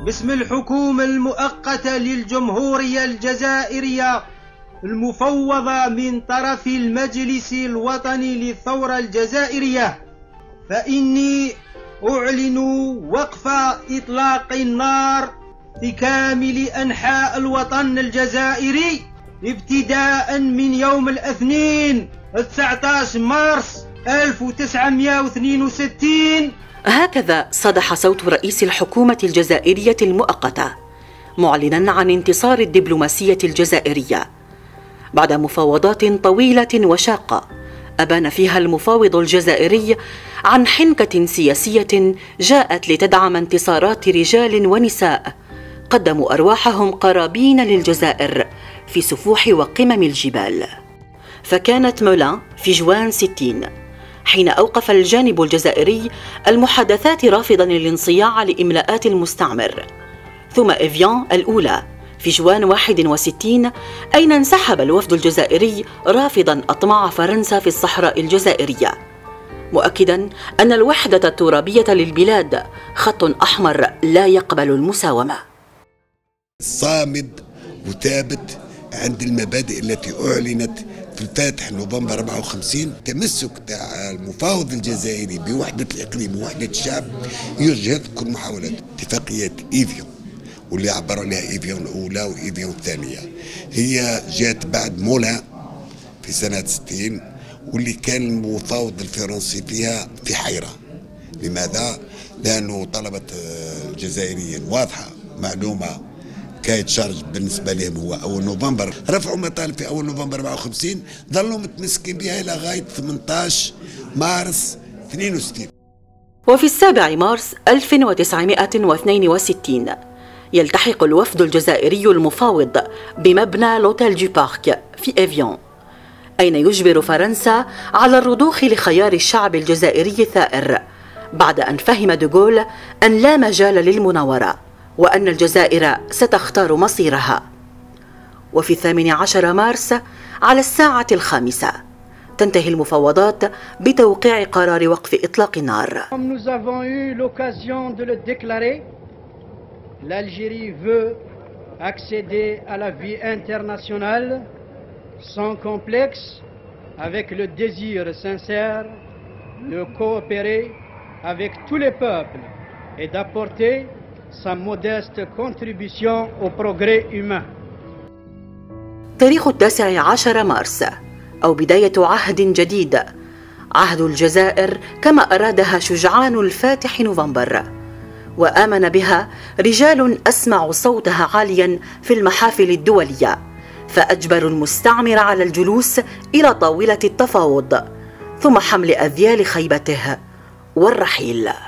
باسم الحكومة المؤقتة للجمهورية الجزائرية المفوضة من طرف المجلس الوطني للثورة الجزائرية، فإني أعلن وقف إطلاق النار في كامل أنحاء الوطن الجزائري ابتداء من يوم الاثنين 19 مارس 1962. هكذا صدح صوت رئيس الحكومة الجزائرية المؤقتة معلنا عن انتصار الدبلوماسية الجزائرية بعد مفاوضات طويلة وشاقة أبان فيها المفاوض الجزائري عن حنكة سياسية جاءت لتدعم انتصارات رجال ونساء قدموا أرواحهم قرابين للجزائر في سفوح وقمم الجبال. فكانت مولان في جوان 60 حين أوقف الجانب الجزائري المحادثات رافضاً الانصياع لإملاءات المستعمر، ثم إفيان الأولى في جوان 61 أين انسحب الوفد الجزائري رافضاً أطماع فرنسا في الصحراء الجزائرية، مؤكداً أن الوحدة الترابية للبلاد خط أحمر لا يقبل المساومة. صامد وثابت عند المبادئ التي أعلنت في الفاتح نوفمبر 54. تمسك تاع المفاوض الجزائري بوحدة الإقليم ووحدة الشعب يجهض كل محاولات اتفاقية إيفيون، واللي عبر عليها إيفيون الأولى وإيفيون الثانية. هي جات بعد مولان في سنة 60، واللي كان المفاوض الفرنسي فيها في حيرة. لماذا؟ لأنه طلبت الجزائريين واضحة معلومة كايت شارج بالنسبة لهم هو أول نوفمبر، رفعوا مطالب في أول نوفمبر 54، ظلوا متمسكين بها إلى غاية 18 مارس 62. وفي 7 مارس 1962 يلتحق الوفد الجزائري المفاوض بمبنى لوتيل دو بارك في إيفيون، أين يجبر فرنسا على الرضوخ لخيار الشعب الجزائري الثائر بعد أن فهم دوغول أن لا مجال للمناورة وأن الجزائر ستختار مصيرها. وفي 18 مارس على 5:00 تنتهي المفاوضات بتوقيع قرار وقف إطلاق النار. Nous avons eu l'occasion de le déclarer. L'Algérie veut accéder à la vie internationale sans complexe, avec le désir sincère de coopérer avec tous les peuples et d'apporter sa modeste contribution au progrès humain. تاريخ 19 مارس أو بداية عهد جديد، عهد الجزائر كما أرادها شجعان الفاتح نوفمبر، وآمن بها رجال أسمعوا صوتها عاليا في المحافل الدولية، فأجبروا المستعمر على الجلوس إلى طاولة التفاوض ثم حمل أذيال خيبته والرحيل.